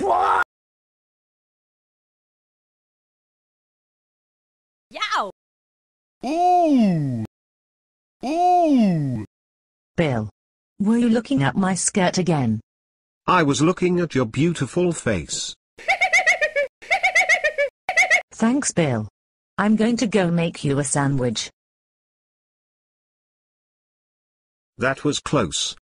Yow! Ooh! Ooh! Bill. Were you looking at my skirt again? I was looking at your beautiful face. Thanks, Bill. I'm going to go make you a sandwich. That was close.